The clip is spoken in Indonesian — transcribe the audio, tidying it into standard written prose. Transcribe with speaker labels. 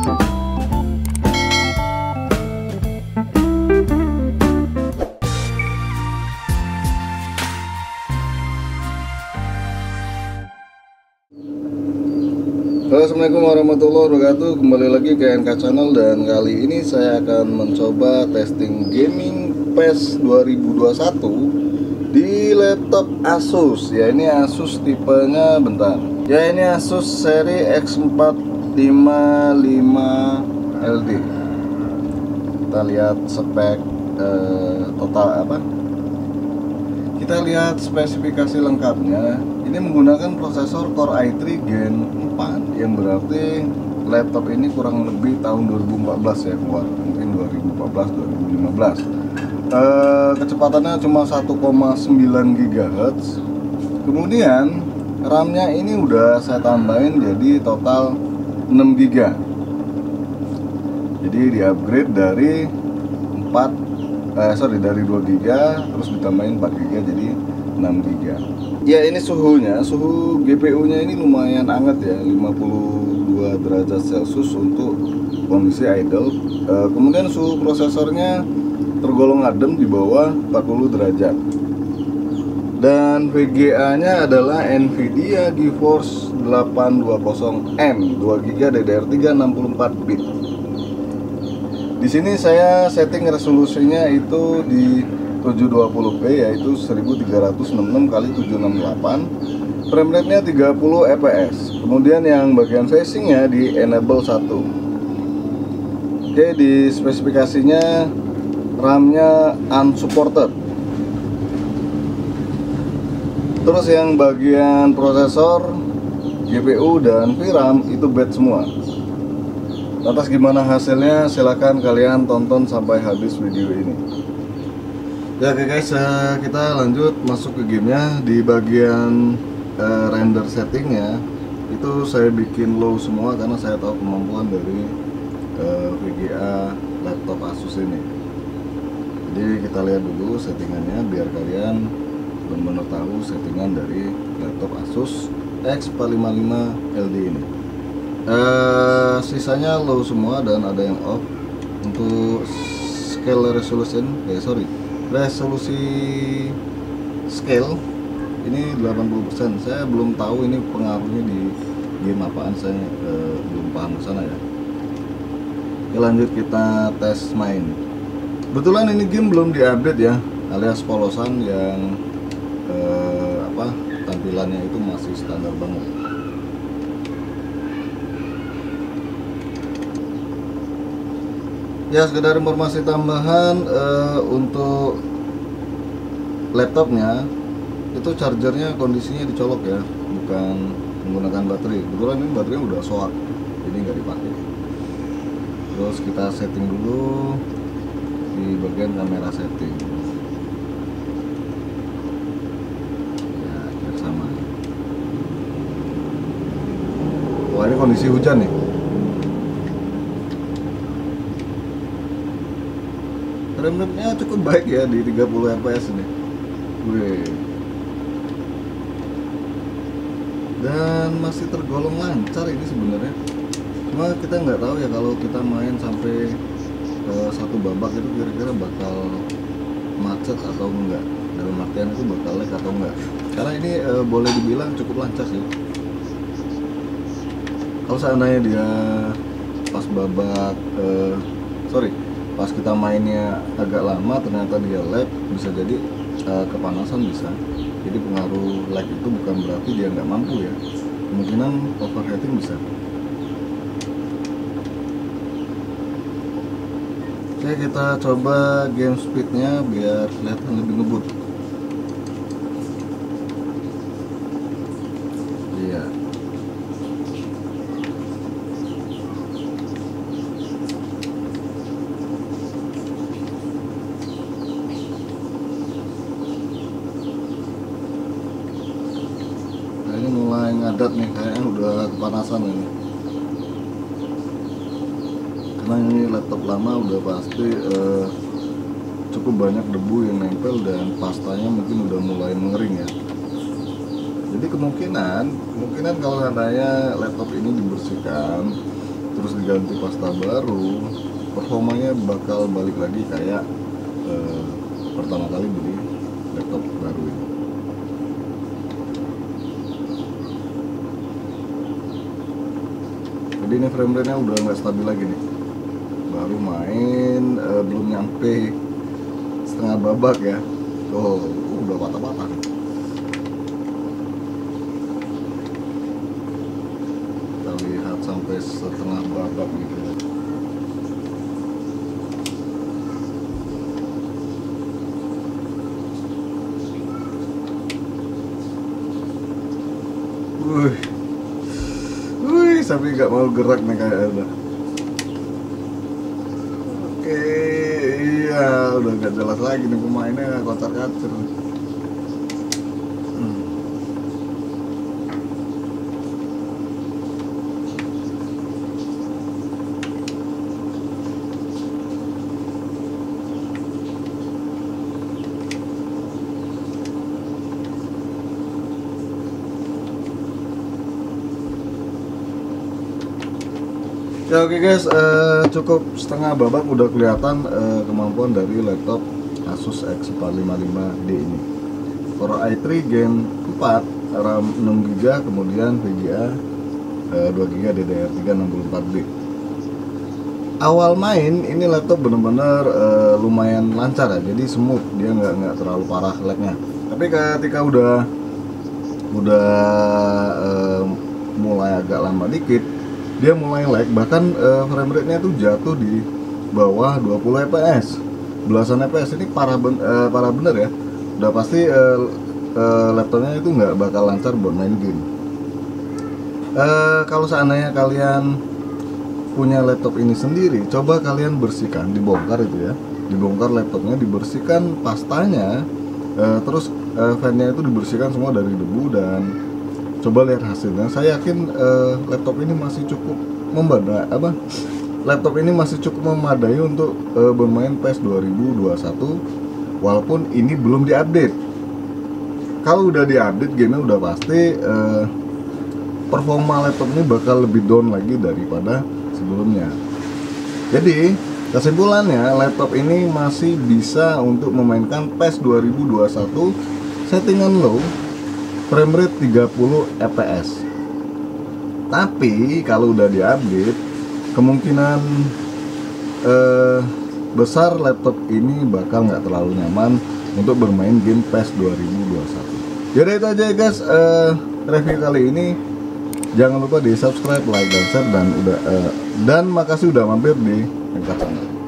Speaker 1: Halo, assalamualaikum warahmatullahi wabarakatuh. Kembali lagi ke NK Channel, dan kali ini saya akan mencoba testing gaming PES 2021 di laptop Asus. Ya, ini Asus tipenya bentar. Ya, ini Asus seri X455LD. Kita lihat spek total apa? Kita lihat spesifikasi lengkapnya. Ini menggunakan prosesor Core i3 Gen 4, yang berarti laptop ini kurang lebih tahun 2014 ya keluar, mungkin 2014-2015. Kecepatannya cuma 1,9 GHz. Kemudian RAM-nya ini udah saya tambahin jadi total 6 GB. Jadi di upgrade dari 2 GB terus ditambahin 4 GB jadi 6 GB. Ya, ini suhunya, suhu GPU-nya ini lumayan hangat ya, 52 derajat Celcius untuk kondisi idle. Kemudian suhu prosesornya tergolong adem di bawah 40 derajat. Dan VGA-nya adalah Nvidia GeForce 820M 2 GB DDR3 64 bit. Di sini saya setting resolusinya itu di 720p, yaitu 1366x768. Frame rate-nya 30 fps. Kemudian yang bagian facing-nya di enable 1. Oke, di spesifikasinya RAM-nya unsupported. Terus yang bagian prosesor, GPU dan VRAM itu bed semua. Lantas gimana hasilnya? Silahkan kalian tonton sampai habis video ini. Ya, oke guys, kita lanjut masuk ke gamenya. Di bagian render settingnya itu saya bikin low semua karena saya tahu kemampuan dari VGA laptop Asus ini. Jadi kita lihat dulu settingannya biar kalian benar-benar tahu settingan dari laptop Asus X455LD ini. Sisanya low semua dan ada yang off. Untuk scale resolution, resolusi scale ini 80%. Saya belum tahu ini pengaruhnya di game apaan, saya belum paham ke sana ya. Oke, lanjut kita tes main. Kebetulan ini game belum diupdate ya, alias polosan yang tampilannya itu masih standar banget. Ya, sekedar informasi tambahan, untuk laptopnya itu chargernya kondisinya dicolok ya, bukan menggunakan baterai. Kebetulan ini baterainya udah soak, jadi nggak dipakai. Terus kita setting dulu di bagian kamera setting. Ya, biar sama. Wah, ini kondisi hujan nih. Frame rate-nya cukup baik ya di 30 fps ini. Dan masih tergolong lancar ini sebenarnya. Cuma kita nggak tahu ya kalau kita main sampai satu babak itu kira-kira bakal macet atau enggak. Dalam artian itu bakal lag atau enggak. Karena ini boleh dibilang cukup lancar sih. Kalau seandainya dia pas babak pas kita mainnya agak lama ternyata dia lag, bisa jadi kepanasan bisa. Jadi pengaruh lag itu bukan berarti dia nggak mampu ya, kemungkinan overheating bisa. Oke, kita coba game speednya biar kelihatan lebih ngebut. Iya. Ini mulai ngadat nih, kayaknya udah kepanasan ini. Karena ini laptop lama udah pasti cukup banyak debu yang nempel dan pastanya mungkin udah mulai mengering ya. Jadi kemungkinan kalau seandainya laptop ini dibersihkan terus diganti pasta baru, performanya bakal balik lagi kayak pertama kali beli laptop baru ini. Jadi ini frame rate-nya udah nggak stabil lagi nih. Baru main belum nyampe setengah babak ya. Oh, udah patah-patah. Kita lihat sampai setengah babak gitu. Sampai nggak mau gerak nih kayaknya. Oke, iya udah nggak jelas lagi nih pemainnya, kocar-kacir. Ya oke guys, cukup setengah babak udah kelihatan kemampuan dari laptop Asus X455D ini. Core i3 Gen 4, RAM 6GB, kemudian VGA 2GB DDR3 64B. Awal main ini laptop bener-bener lumayan lancar ya, jadi smooth, dia nggak terlalu parah lagnya. Tapi ketika udah mulai agak lama dikit, dia mulai lag, bahkan frame rate-nya tuh jatuh di bawah 20 fps, belasan fps. Ini parah bener ya. Udah pasti laptopnya itu nggak bakal lancar buat main game. Kalau seandainya kalian punya laptop ini sendiri, coba kalian bersihkan, dibongkar itu ya, dibongkar laptopnya, dibersihkan pastanya, terus fan-nya itu dibersihkan semua dari debu, dan coba lihat hasilnya. Saya yakin laptop ini masih cukup memadai untuk bermain PES 2021, walaupun ini belum diupdate. Kalau udah diupdate, gamenya udah pasti performa laptop ini bakal lebih down lagi daripada sebelumnya. Jadi kesimpulannya, laptop ini masih bisa untuk memainkan PES 2021 settingan low, frame rate 30 fps. Tapi kalau udah diupdate, kemungkinan besar laptop ini bakal nggak terlalu nyaman untuk bermain game PES 2021. Jadi itu aja ya guys, review kali ini. Jangan lupa di subscribe, like, dan share, dan makasih udah mampir di Engkar Channel.